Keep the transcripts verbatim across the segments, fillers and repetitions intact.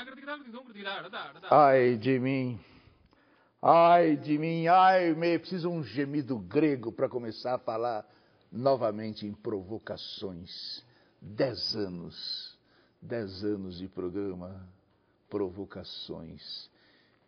Ai de mim, ai de mim, ai, me preciso um gemido grego para começar a falar novamente em provocações. Dez anos, dez anos de programa, provocações,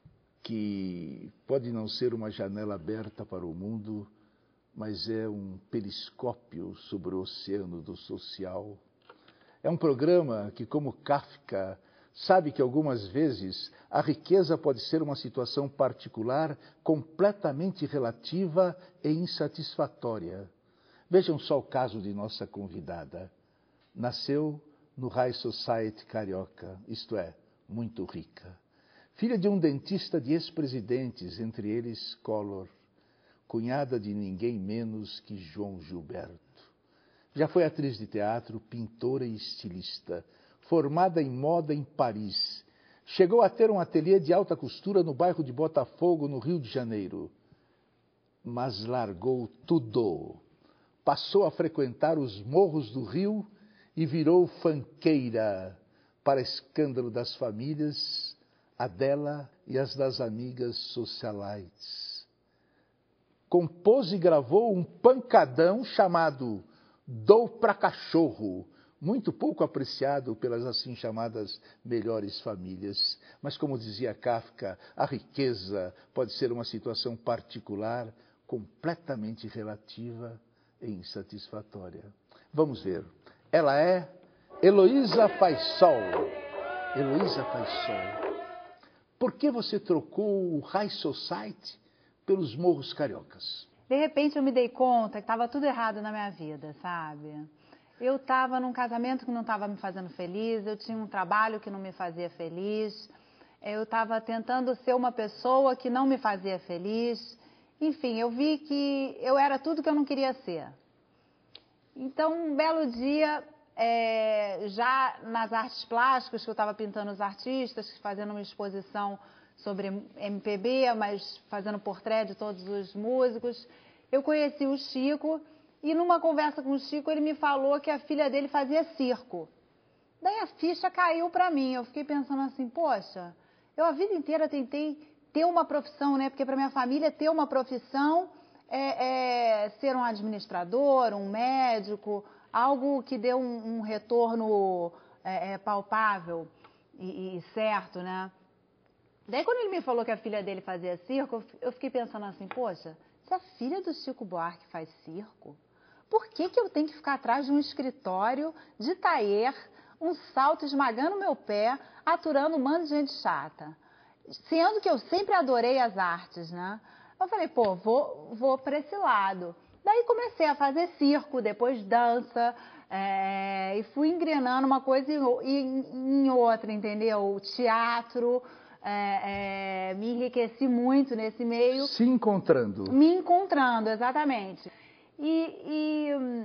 que pode não ser uma janela aberta para o mundo, mas é um periscópio sobre o oceano do social. É um programa que, como Kafka, sabe que algumas vezes a riqueza pode ser uma situação particular, completamente relativa e insatisfatória. Vejam só o caso de nossa convidada. Nasceu no High Society carioca, isto é, muito rica. Filha de um dentista de ex-presidentes, entre eles Collor, cunhada de ninguém menos que João Gilberto. Já foi atriz de teatro, pintora e estilista, formada em moda em Paris. Chegou a ter um ateliê de alta costura no bairro de Botafogo, no Rio de Janeiro. Mas largou tudo. Passou a frequentar os morros do Rio e virou fanqueira, para escândalo das famílias, a dela e as das amigas socialites. Compôs e gravou um pancadão chamado Dou pra Cachorro, muito pouco apreciado pelas assim chamadas melhores famílias. Mas, como dizia Kafka, a riqueza pode ser uma situação particular, completamente relativa e insatisfatória. Vamos ver. Ela é Heloísa Faisal. Heloísa Faisal. Por que você trocou o High Society pelos morros cariocas? De repente eu me dei conta que estava tudo errado na minha vida, sabe? Eu estava num casamento que não estava me fazendo feliz, eu tinha um trabalho que não me fazia feliz, eu estava tentando ser uma pessoa que não me fazia feliz. Enfim, eu vi que eu era tudo que eu não queria ser. Então, um belo dia, é, já nas artes plásticas, que eu estava pintando os artistas, fazendo uma exposição sobre M P B, mas fazendo portrait de todos os músicos, eu conheci o Chico e numa conversa com o Chico ele me falou que a filha dele fazia circo. Daí a ficha caiu para mim, eu fiquei pensando assim, poxa, eu a vida inteira tentei ter uma profissão, né? Porque para minha família ter uma profissão é, é ser um administrador, um médico, algo que dê um, um retorno é, é, palpável e, e certo, né? Daí quando ele me falou que a filha dele fazia circo, eu fiquei pensando assim, poxa, se a filha do Chico Buarque faz circo, por que que eu tenho que ficar atrás de um escritório de taier, um salto esmagando meu pé, aturando um monte de gente chata? Sendo que eu sempre adorei as artes, né? Eu falei, pô, vou, vou para esse lado. Daí comecei a fazer circo, depois dança, é, e fui engrenando uma coisa em, em outra, entendeu? Teatro... É, é, me enriqueci muito nesse meio. Se encontrando. Me encontrando, exatamente. E, e,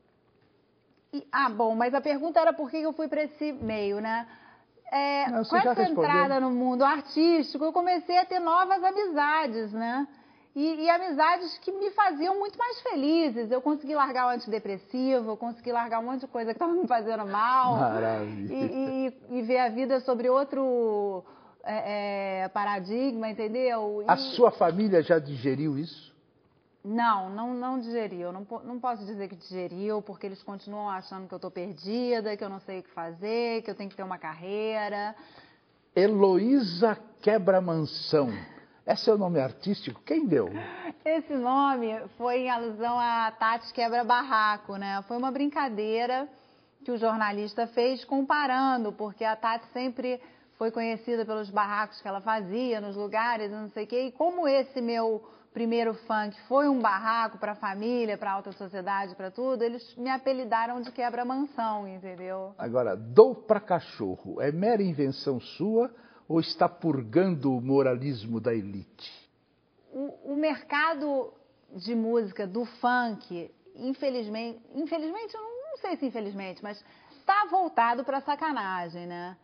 e ah, bom, mas a pergunta era por que eu fui para esse meio, né? É, Não, com essa entrada no mundo artístico, eu comecei a ter novas amizades, né? E, e amizades que me faziam muito mais felizes. Eu consegui largar o antidepressivo, eu consegui largar um monte de coisa que estava me fazendo mal. Maravilha. E, e, e ver a vida sobre outro... É, é, paradigma, entendeu? E... A sua família já digeriu isso? Não, não, não digeriu. Não, não posso dizer que digeriu, porque eles continuam achando que eu estou perdida, que eu não sei o que fazer, que eu tenho que ter uma carreira. Heloísa Quebra-Mansão. Esse é o nome artístico? Quem deu? Esse nome foi em alusão a Tati Quebra-Barraco, né? Foi uma brincadeira que o jornalista fez comparando, porque a Tati sempre... foi conhecida pelos barracos que ela fazia nos lugares, não sei o quê. E como esse meu primeiro funk foi um barraco para a família, para a alta sociedade, para tudo, eles me apelidaram de Quebra-Mansão, entendeu? Agora, Dou pra Cachorro, é mera invenção sua ou está purgando o moralismo da elite? O, o mercado de música do funk, infelizmente, infelizmente, eu não sei se infelizmente, mas está voltado para sacanagem, né?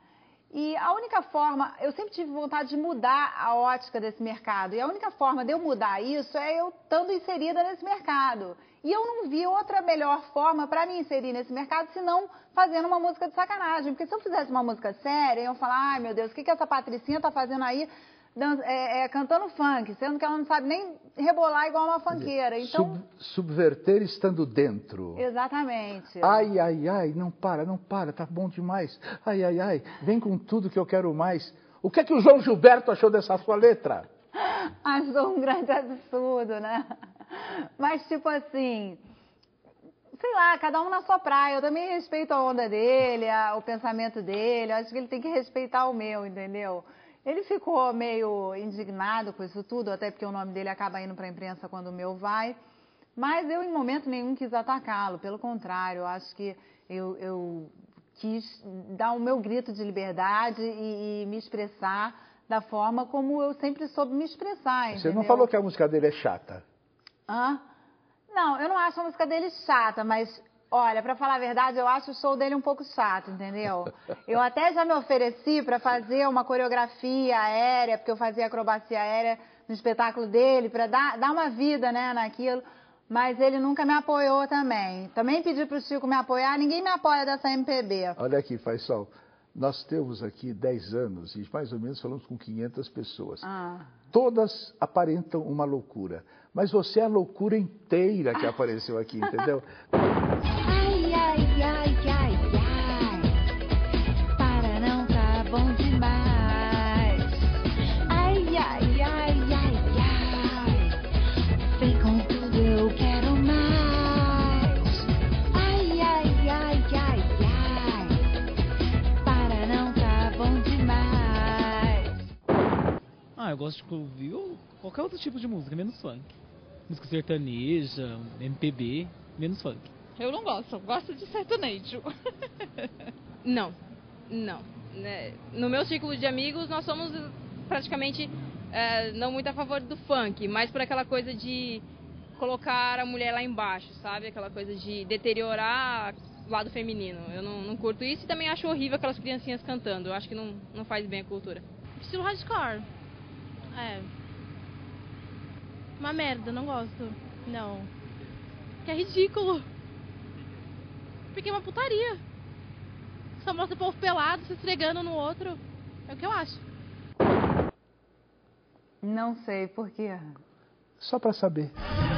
E a única forma, eu sempre tive vontade de mudar a ótica desse mercado. E a única forma de eu mudar isso é eu estando inserida nesse mercado. E eu não vi outra melhor forma para me inserir nesse mercado senão fazendo uma música de sacanagem. Porque se eu fizesse uma música séria, iam falar, ai meu Deus, o que, que essa Patricinha tá fazendo aí dan- é, é, cantando funk, sendo que ela não sabe nem rebolar igual uma funkeira. Então, Sub, subverter estando dentro. exatamente. Ai, ai, ai, não para, não para, tá bom demais. Ai, ai, ai, vem com tudo que eu quero mais. O que é que o João Gilberto achou dessa sua letra? Achou um grande absurdo, né? Mas, tipo assim, sei lá, cada um na sua praia. Eu também respeito a onda dele, a, o pensamento dele. Eu acho que ele tem que respeitar o meu, entendeu? Ele ficou meio indignado com isso tudo, até porque o nome dele acaba indo para a imprensa quando o meu vai. Mas eu, em momento nenhum, quis atacá-lo. Pelo contrário, eu acho que eu, eu quis dar o meu grito de liberdade e, e me expressar da forma como eu sempre soube me expressar, entendeu? Você não falou que a música dele é chata? Hã? Não, eu não acho a música dele chata, mas, olha, pra falar a verdade, eu acho o show dele um pouco chato, entendeu? Eu até já me ofereci pra fazer uma coreografia aérea, porque eu fazia acrobacia aérea no espetáculo dele, pra dar, dar uma vida, né, naquilo, mas ele nunca me apoiou também. Também pedi pro Chico me apoiar, ninguém me apoia dessa M P B. Olha aqui, Faisal, nós temos aqui dez anos e mais ou menos falamos com quinhentas pessoas. Ah. Todas aparentam uma loucura, mas você é a loucura inteira que apareceu aqui, entendeu? Ai, ai, ai, ai, ai, para não tá bom demais. Ai, ai, ai, ai, ai, vem com tudo, eu quero mais. Ai, ai, ai, ai, ai, para não tá bom demais. Ah, eu gosto de ouvir qualquer outro tipo de música, menos funk. Música sertaneja, M P B, menos funk. Eu não gosto, eu gosto de sertanejo. Não, não. Né, no meu círculo de amigos, nós somos praticamente é, não muito a favor do funk, mas por aquela coisa de colocar a mulher lá embaixo, sabe? Aquela coisa de deteriorar o lado feminino. Eu não, não curto isso e também acho horrível aquelas criancinhas cantando. Eu acho que não, não faz bem a cultura. Estilo hardcore. É. Uma merda, não gosto. Não. Que é ridículo. Porque é uma putaria. Só mostra o povo pelado, se esfregando no outro. É o que eu acho. Não sei por quê. Só para saber.